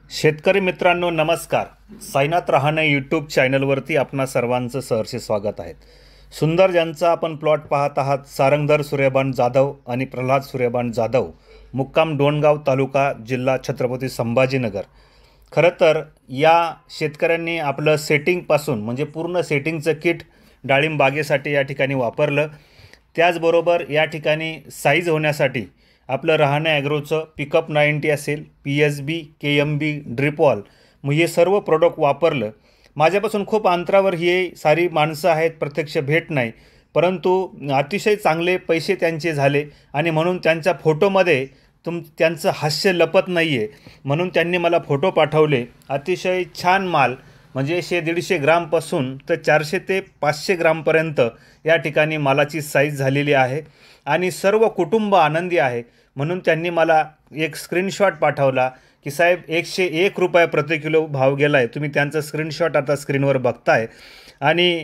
शेतकरी मित्रांनो नमस्कार. साईनाथ रहाणे यूट्यूब चॅनलवरती आपणा सर्वांचं सहर्ष स्वागत आहे. सुंदर ज्यांचा आपण प्लॉट पाहत आहात सारंगधर सूर्यबान जाधव आणि प्रल्हाद सूर्यबान जाधव, मुक्काम डोणगाव तालुका जिल्हा छत्रपती संभाजीनगर. खरं तर या शेतकऱ्यांनी आपलं सेटिंगपासून म्हणजे पूर्ण सेटिंगचं किट डाळिंब बागेसाठी या ठिकाणी वापरलं. त्याचबरोबर या ठिकाणी साईज होण्यासाठी आपलं रहाणे ॲग्रोचं पिकअप 90 असेल, PSB, KMB, ड्रिपॉल मग हे सर्व प्रोडक्ट वापरलं. माझ्यापासून खूप अंतरावर ही सारी माणसं आहेत, प्रत्यक्ष भेट नाही, परंतु अतिशय चांगले पैसे त्यांचे झाले आणि म्हणून त्यांच्या फोटोमध्ये त्यांचं हास्य लपत नाही आहे. म्हणून त्यांनी मला फोटो पाठवले. अतिशय छान माल म्हणजे 100-150 ग्रामपासून तर 400 ते 500 ग्रामपर्यंत या ठिकाणी मालाची साईज झालेली आहे आणि सर्व कुटुंब आनंदी आहे. म्हणून त्यांनी मला एक स्क्रीनशॉट पाठवला की साहेब 101 रुपये प्रति किलो भाव गेला आहे. तुम्ही त्यांचा स्क्रीनशॉट आता स्क्रीनवर बघताय आणि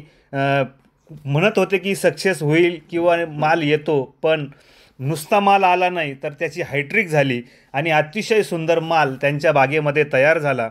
म्हणत होते की सक्सेस होईल किंवा माल येतो, पण नुसता माल आला नाही तर त्याची हायट्रिक झाली आणि अतिशय सुंदर माल त्यांच्या बागेमध्ये तयार झाला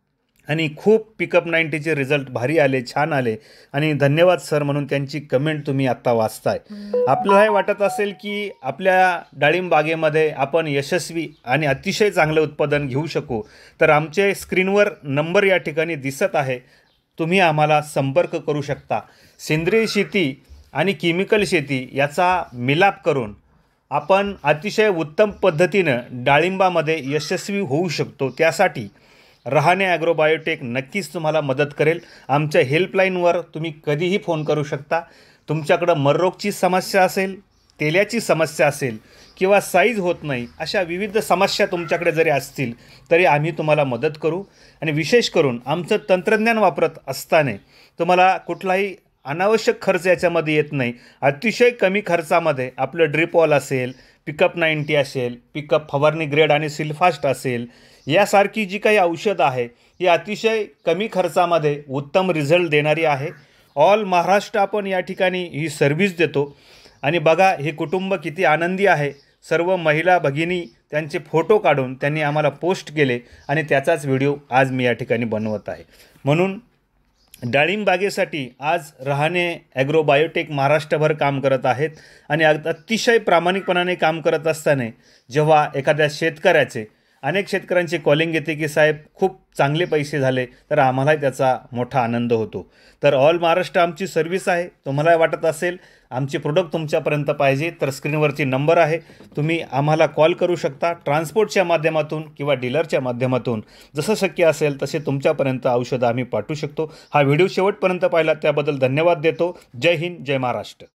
आणि खूप पिकअप 90चे रिझल्ट भारी आले, छान आले आणि धन्यवाद सर म्हणून त्यांची कमेंट तुम्ही आत्ता वाचताय. आपल्याला हे वाटत असेल की आपल्या डाळिंब बागेमध्ये आपण यशस्वी आणि अतिशय चांगलं उत्पादन घेऊ शकू, तर आमचे स्क्रीनवर नंबर या ठिकाणी दिसत आहे, तुम्ही आम्हाला संपर्क करू शकता. सेंद्रिय शेती आणि केमिकल शेती याचा मिलाप करून आपण अतिशय उत्तम पद्धतीनं डाळिंबामध्ये यशस्वी होऊ शकतो. त्यासाठी रहाणे ॲग्रोबायोटेक नक्कीच तुम्हाला मदत करेल. आमच्या हेल्पलाईनवर तुम्ही कधीही फोन करू शकता. तुमच्याकडं मररोगची समस्या असेल, तेल्याची समस्या असेल किंवा साईज होत नाही, अशा विविध समस्या तुमच्याकडे जरी असतील तरी आम्ही तुम्हाला मदत करू. आणि विशेष करून आमचं तंत्रज्ञान वापरत असताना तुम्हाला कुठलाही अनावश्यक खर्च याच्यामध्ये येत नाही. अतिशय कमी खर्चामध्ये आपलं ड्रिपॉल असेल, पिकअप 90 असेल, पिकअप फवारणी ग्रेड आणि सिल्फास्ट असेल, यासारखी जी काही औषधं आहे ही अतिशय कमी खर्चामध्ये उत्तम रिझल्ट देणारी आहे. ऑल महाराष्ट्र आपण या ठिकाणी ही सर्व्हिस देतो. आणि बघा हे कुटुंब किती आनंदी आहे. सर्व महिला भगिनी त्यांचे फोटो काढून त्यांनी आम्हाला पोस्ट केले आणि त्याचाच व्हिडिओ आज मी या ठिकाणी बनवत आहे. म्हणून डाळिंब बागेसाठी आज रहाणे ॲग्रोबायोटेक महाराष्ट्रभर काम करत आहेत आणि अतिशय प्रामाणिकपणाने काम करत असताना जेव्हा एखाद्या शेतकऱ्याचे अनेक शेतकऱ्यांची कॉलिंग येते की साहेब खूप चांगले पैसे झाले, तर आम्हालाही त्याचा मोठा आनंद होतो. तर ऑल महाराष्ट्र आमची सर्व्हिस आहे. तुम्हाला वाटत असेल आमचे प्रोडक्ट तुमच्यापर्यंत पाहिजे तर स्क्रीनवरची नंबर आहे, तुम्ही आम्हाला कॉल करू शकता. ट्रान्सपोर्टच्या माध्यमातून किंवा डीलरच्या माध्यमातून जसं शक्य असेल तसे तुमच्यापर्यंत औषधं आम्ही पाठवू शकतो. हा व्हिडिओ शेवटपर्यंत पाहिला त्याबद्दल धन्यवाद देतो. जय हिंद, जय महाराष्ट्र.